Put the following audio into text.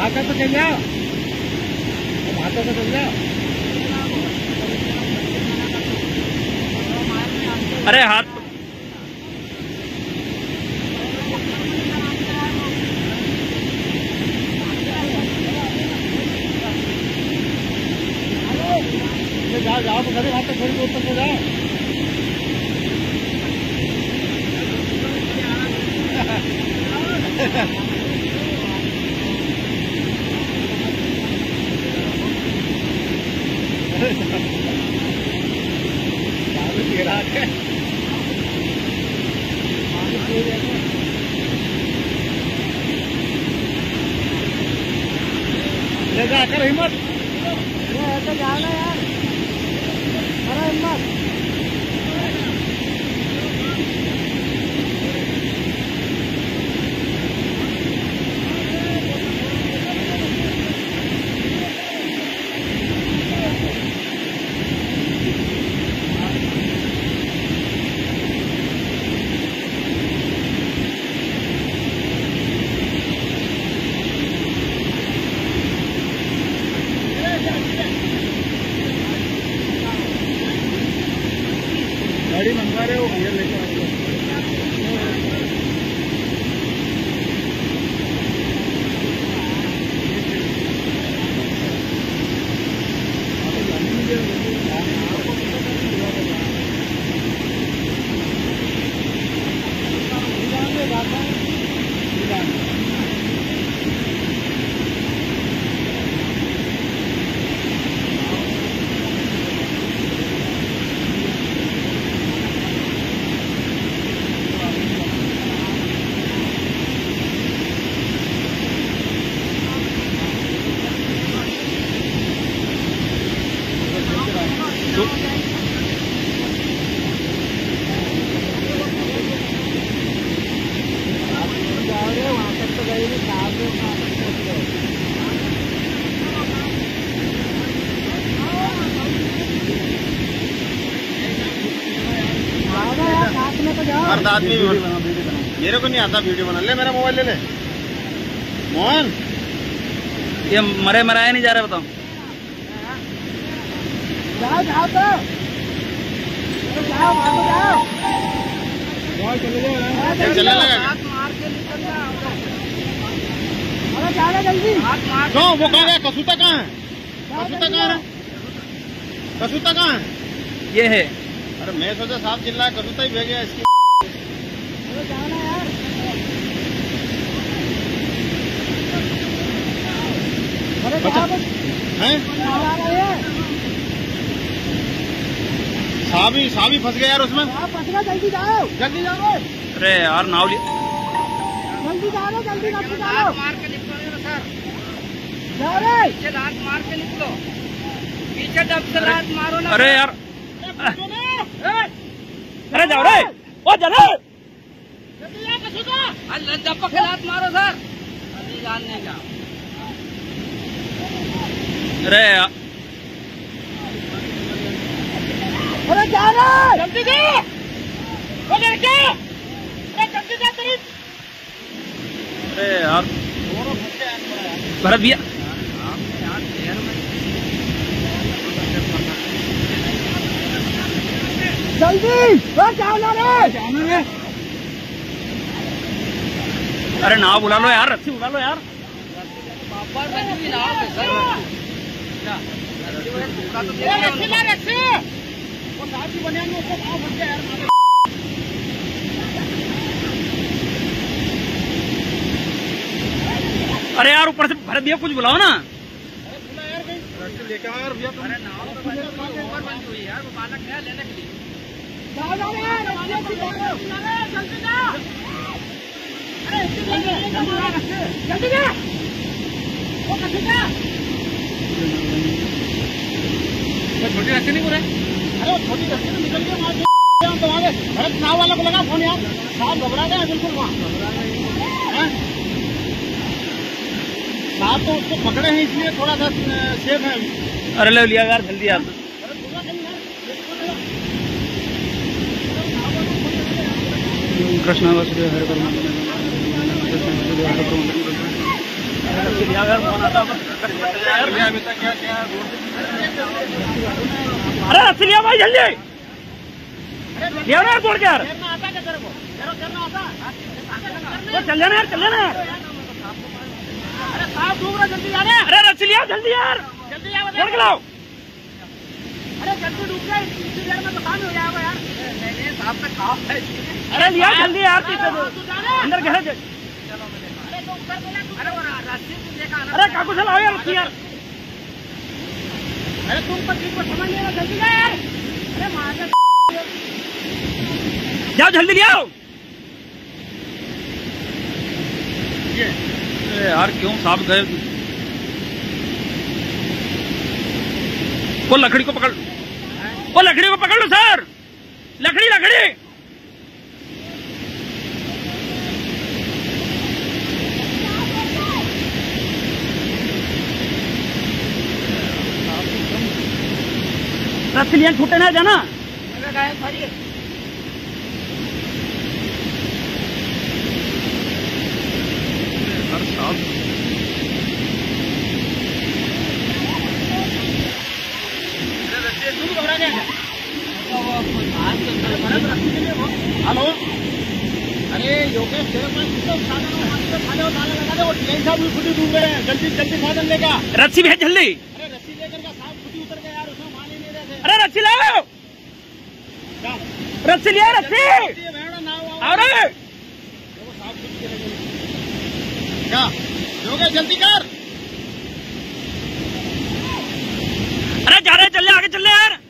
भाकर तो चल जाओ, भाकर तो चल जाओ। अरे हाथ जाओ जाओ तो घरे भाकर थोड़ी दूर तक हो जाओ। ले जाकर हिम्मत ऐसा जाना यार, अरे हिम्मत। गाड़ी मंगवा रहे हो भैया लेके आ रहे हो। मर्द आदमी मेरे को नहीं आता वीडियो बना। ले मेरा मोबाइल ले ले मोहन। ये मरे मराया नहीं जा रहा, बताओ। जाओ जाओ तो जाओ जाओ चले जाओ, चलने लगा। अरे जाओ जल्दी। क्यों वो कहाँ गया? कसूता कहाँ है? कसूता कहाँ है? कसूता कहाँ है? ये है। अरे मैं सोचा साहब चिल्ला है, कसूता ही भेजा इसकी। अरे जाना यार, अरे साहब ही फंस गया यार उसमें। फंस गया, जल्दी जाओ जल्दी जाओ। अरे यार नाव जल्दी जाओ जल्दी जाओ, मार के निकलो सर, जाओ रे पीछे लात मार के निकलो, पीछे दब से लात मारो ना। अरे यार अरे जाओ रे, ओ चलो दब के लात मारो सर, अभी जानने का। अरे यार अरे जा रे जल्दी जा, वो लड़के जल्दी जा तेरी। अरे यार भरत भैया जल्दी जाना रे। अरे नाव बुला लो यार, रस्सी बुला लो यार। अरे यार ऊपर से भरत भैया कुछ बुलाओ ना। लेकर यार भैया, अरे नाव तो ऊपर बंद हुई यार, वो बालक गया लेने के लिए। जल्दी जा, छोटी रस्सी नहीं पूरे। अरे छोटी रस्सी में निकल गया तुम्हारे। भरत नाव वाला को लगा फोन यार, साहब घबरा गए बिल्कुल वहाँ। साहब तो उसको पकड़े हैं इसलिए थोड़ा सा सेफ है अभी। अरे ले लिया यार जल्दी यार। कृष्ण हरे अरे रस्सी लिया भाई जल्दी लिया ना तोड़ के यार तैरना आता क्या तेरे को? तैरना आता? चल जाना यार चल जाना अरे साहब डूब रहा, जल्दी जाने। अरे रस्सी लिया जल्दी यार जल्दी जाओ, तोड़ के लाओ अरे जल्दी डूब गए, इतनी देर में तो काम हो जाएगा यार। नहीं साहब का काम है। अरे लिया जल्दी यार तू जाने। अंदर गहरे अरे तो ऊपर बोला, अरे वो रास्ते तुम देखा ना। अरे काकू से लाओ यार रस्सी यार अरे तुम पर ठीक को समझ नहीं रहा, जल्दी जा यार। अरे मार के जाओ जल्दी ले आओ यार क्यों साहब गए वो लकड़ी को पकड़ वो लकड़ी को पकड़ लो सर लकड़ी लकड़ी रस्सी लिया छूटे ना जाना हेलो, अरे योगेश तेरे पास साधन लगा दे और यही साहब भी खुद ही डूब गए हैं। जल्दी जल्दी साधन लेगा। रस्सी भेज जल्दी अरे रस्सी लेकर का साहब खुद ही उतर गए यार, उसमें मान ही नहीं रहे थे। अरे रस्सी लाओ रस्सी लिया रस्सी अरे क्या योगेश जल्दी कर। अरे जा रहे चल आगे चल यार